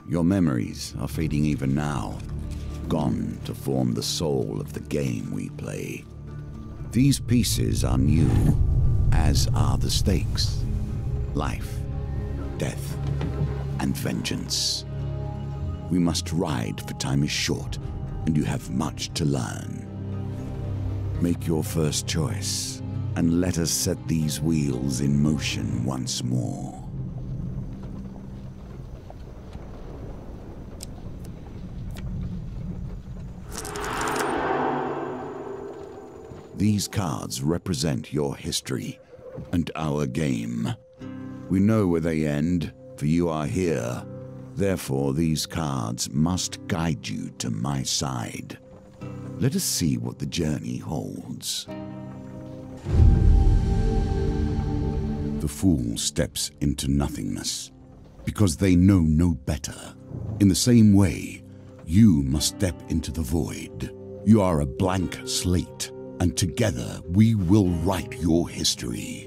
Your memories are fading even now, gone to form the soul of the game we play. These pieces are new, as are the stakes. Life, death, and vengeance. We must ride, for time is short, and you have much to learn. Make your first choice, and let us set these wheels in motion once more. These cards represent your history and our game. We know where they end, for you are here. Therefore, these cards must guide you to my side. Let us see what the journey holds. The fool steps into nothingness, because they know no better. In the same way, you must step into the void. You are a blank slate, and together we will write your history.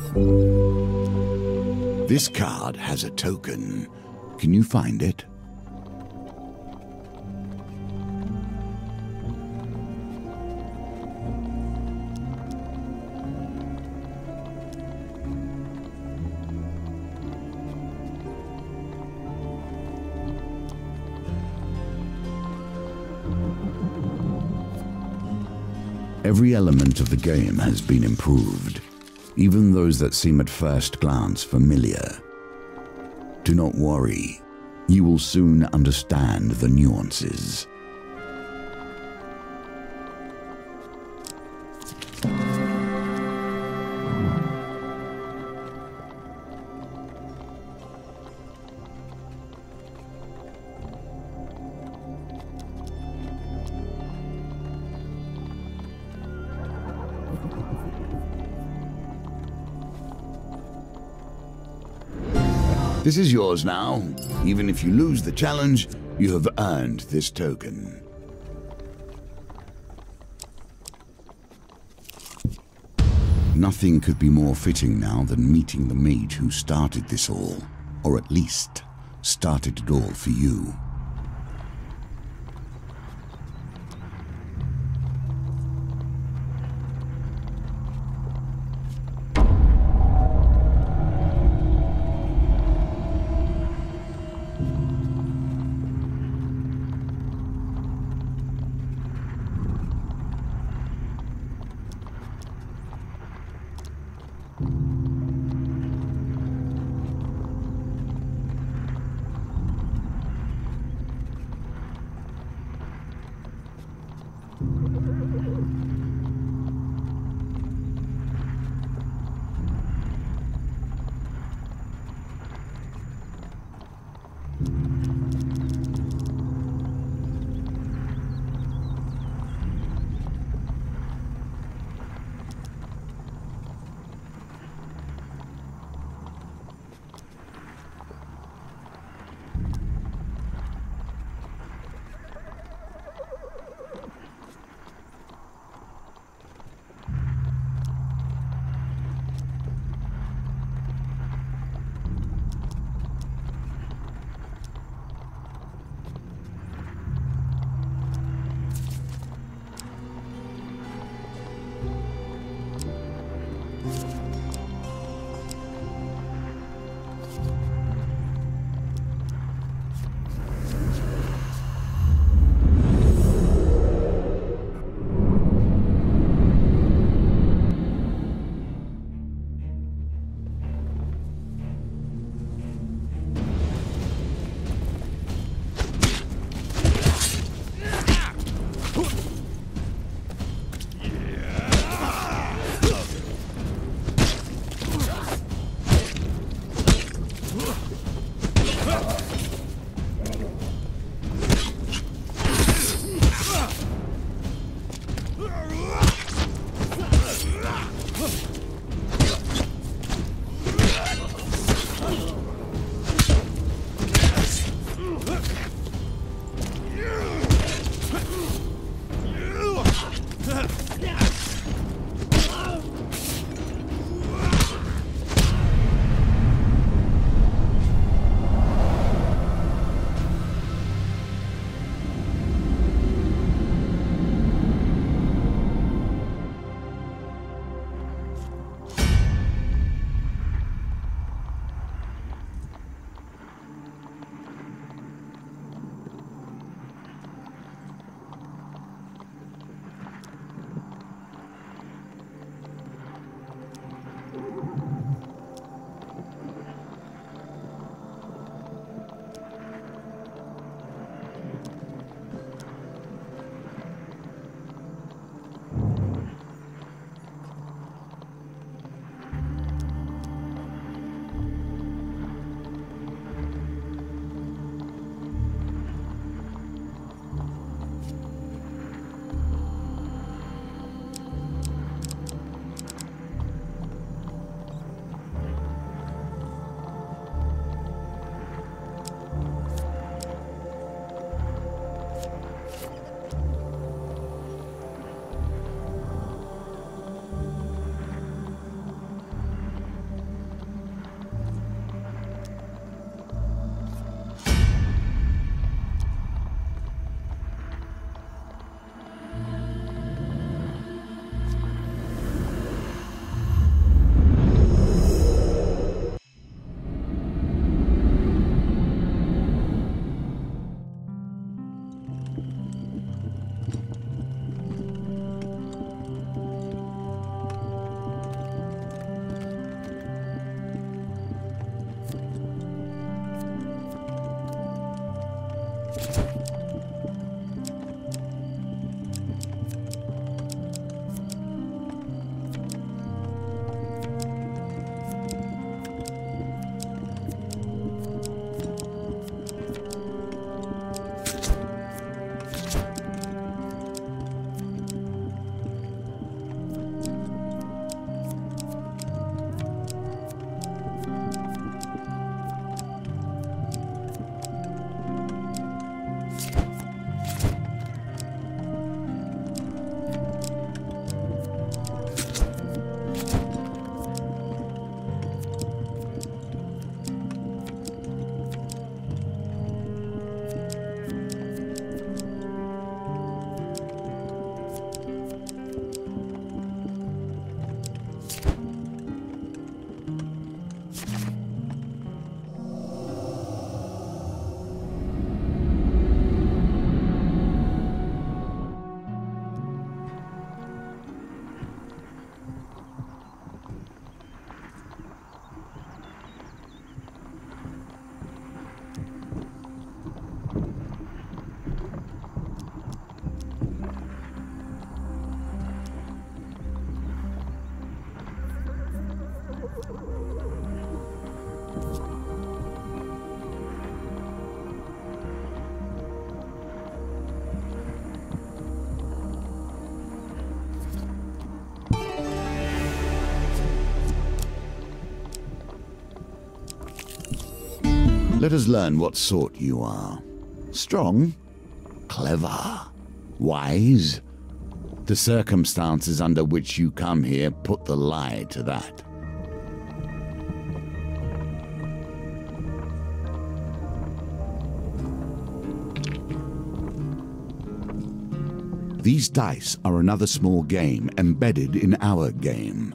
This card has a token. Can you find it? Every element of the game has been improved, even those that seem at first glance familiar. Do not worry, you will soon understand the nuances. This is yours now. Even if you lose the challenge, you have earned this token. Nothing could be more fitting now than meeting the mage who started this all, or at least started it all for you. Let us learn what sort you are. Strong? Clever? Wise? The circumstances under which you come here put the lie to that. These dice are another small game embedded in our game.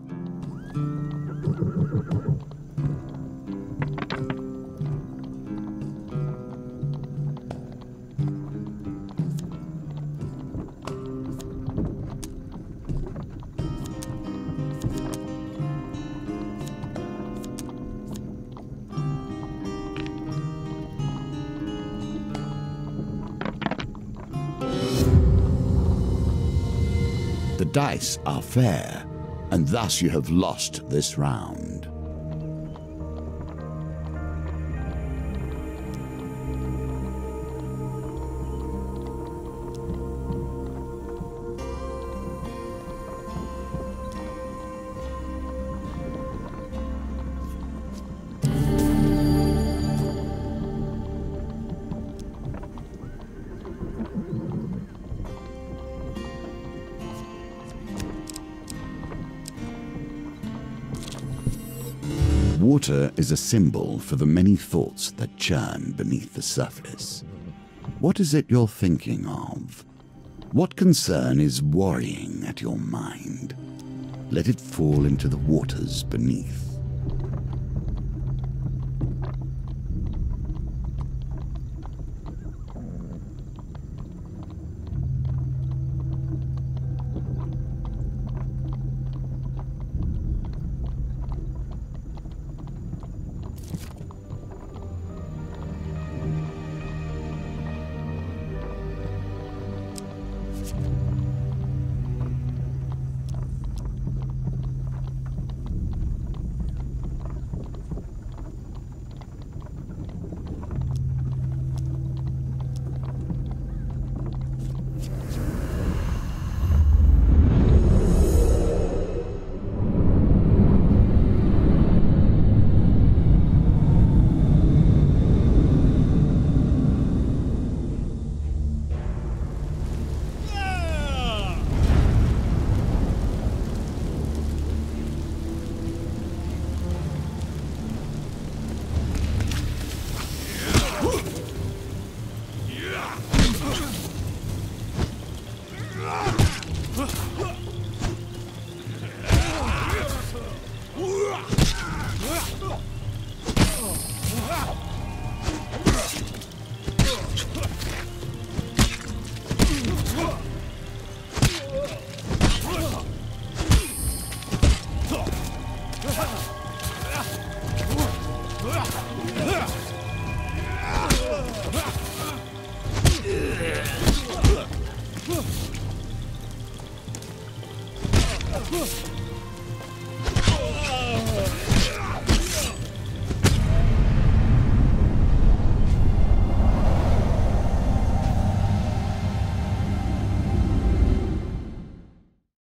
The dice are fair, and thus you have lost this round. Water is a symbol for the many thoughts that churn beneath the surface. What is it you're thinking of? What concern is worrying at your mind? Let it fall into the waters beneath.